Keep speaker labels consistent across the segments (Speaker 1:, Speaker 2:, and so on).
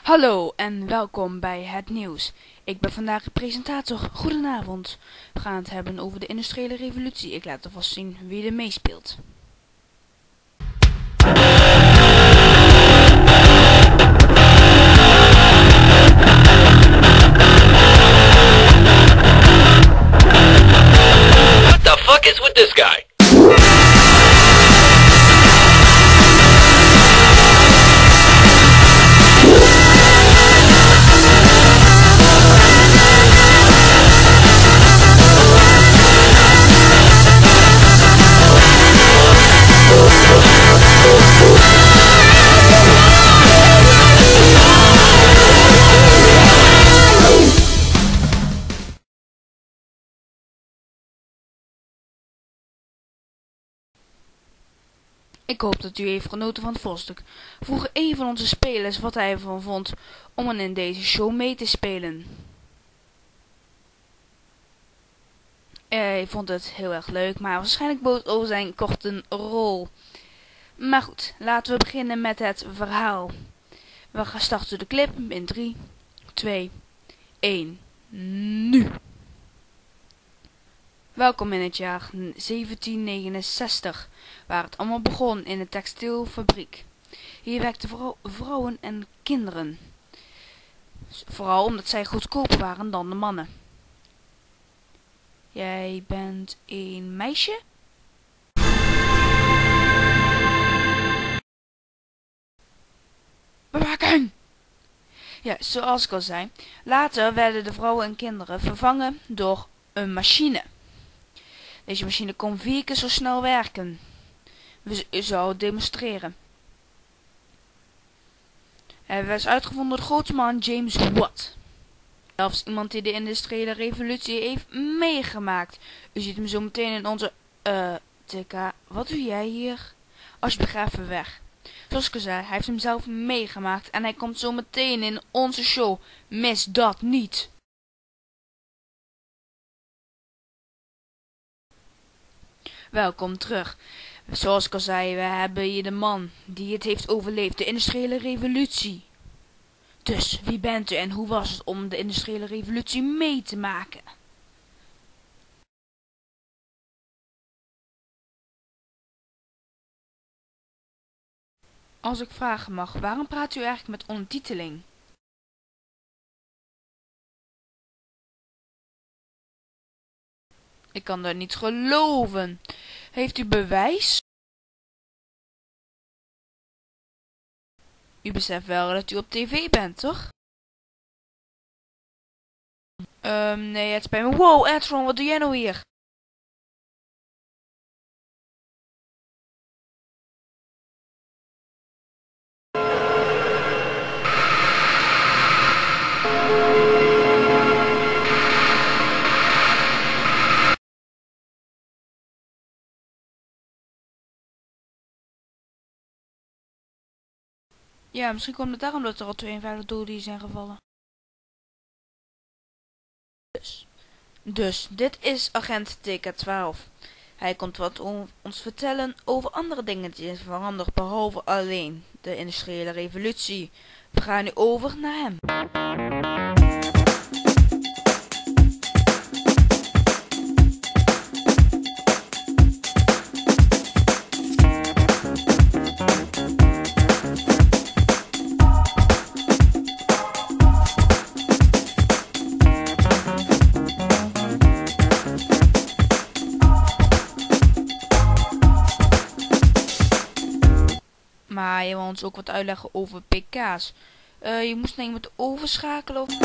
Speaker 1: Hallo en welkom bij het nieuws. Ik ben vandaag de presentator. Goedenavond. We gaan het hebben over de industriële revolutie. Ik laat alvast zien wie er meespeelt.
Speaker 2: What the fuck is with this guy?
Speaker 1: Ik hoop dat u heeft genoten van het voorstuk. Vroeg een van onze spelers wat hij ervan vond om in deze show mee te spelen. Hij vond het heel erg leuk, maar waarschijnlijk boos over zijn korte rol. Maar goed, laten we beginnen met het verhaal. We gaan starten de clip in 3, 2, 1, nu! Welkom in het jaar 1769, waar het allemaal begon in een textielfabriek. Hier werkten vrouwen en kinderen. Vooral omdat zij goedkoper waren dan de mannen. Jij bent een meisje? Bewaking! Ja, zoals ik al zei, later werden de vrouwen en kinderen vervangen door een machine. Deze machine kon 4 keer zo snel werken. We zouden demonstreren. Hij was uitgevonden door de grote man James Watt. Zelfs iemand die de industriële revolutie heeft meegemaakt. U ziet hem zo meteen in onze... TK, wat doe jij hier? Alsjeblieft, ga even weg. Zoals ik al zei, hij heeft hem zelf meegemaakt. En hij komt zo meteen in onze show. Mis dat niet. Welkom terug. Zoals ik al zei, we hebben hier de man die het heeft overleefd, de industriële revolutie. Dus, wie bent u en hoe was het om de industriële revolutie mee te maken? Als ik vragen mag, waarom praat u eigenlijk met ondertiteling? Ik kan dat niet geloven. Heeft u bewijs? U beseft wel dat u op tv bent, toch? Nee, het spijt me. Wow, Edron, wat doe jij nou hier? Ja, misschien komt het daarom dat er al 52 doden zijn gevallen. Dus, dit is agent TK12. Hij komt wat ons vertellen over andere dingen die zijn veranderd, behalve alleen de industriële revolutie. We gaan nu over naar hem. Maar je wil ons ook wat uitleggen over pk's. Je moest naar iemand overschakelen of...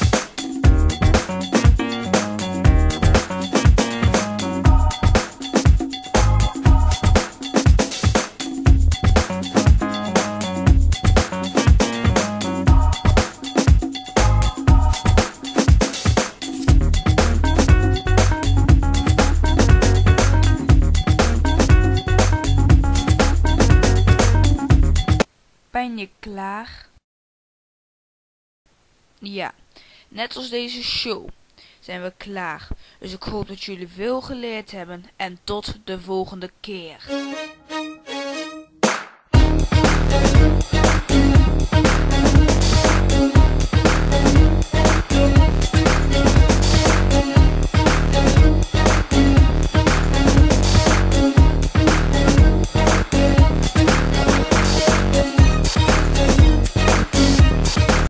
Speaker 1: Ben je klaar? Ja, net als deze show zijn we klaar. Dus ik hoop dat jullie veel geleerd hebben en tot de volgende keer.